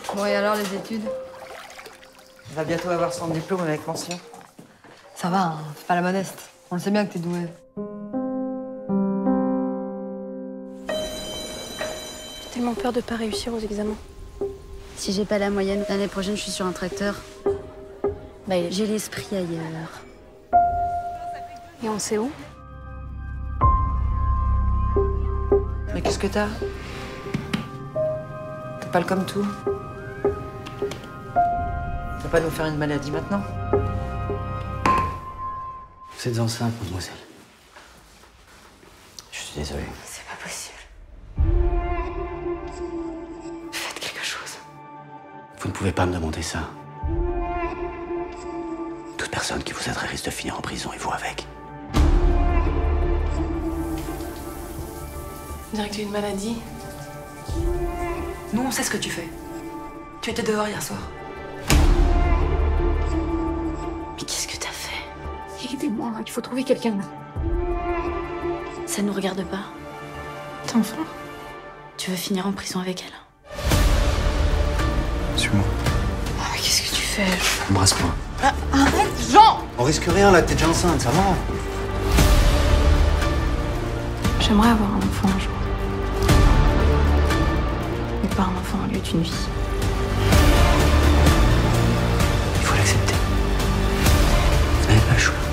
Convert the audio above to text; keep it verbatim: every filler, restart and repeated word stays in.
Bon, et alors, les études? Elle va bientôt avoir son diplôme avec mention. Ça va, hein, c'est pas la modeste. On le sait bien que t'es douée. J'ai tellement peur de pas réussir aux examens. Si j'ai pas la moyenne, l'année prochaine, je suis sur un tracteur. Bah, il est... J'ai l'esprit ailleurs. Et on sait où? Mais qu'est-ce que t'as? T'es pâle comme tout. Tu vas pas nous faire une maladie maintenant? Vous êtes enceinte, mademoiselle. Je suis désolé. C'est pas possible. Faites quelque chose. Vous ne pouvez pas me demander ça. Toute personne qui vous aiderait risque de finir en prison et vous avec. On dirait que tu as une maladie. Nous, on sait ce que tu fais. Tu étais dehors hier soir. Mais qu'est-ce que t'as fait? Aidez-moi, il faut trouver quelqu'un. Ça nous regarde pas. T'es enfant? Tu veux finir en prison avec elle? Suis-moi. Oh, mais qu'est-ce que tu fais? Embrasse-moi. Ah, arrête, Jean! On risque rien là, t'es déjà enceinte, ça va? J'aimerais avoir un enfant un jour. Mais pas un enfant au lieu d'une vie. Il faut l'accepter. Vous n'avez pas le choix.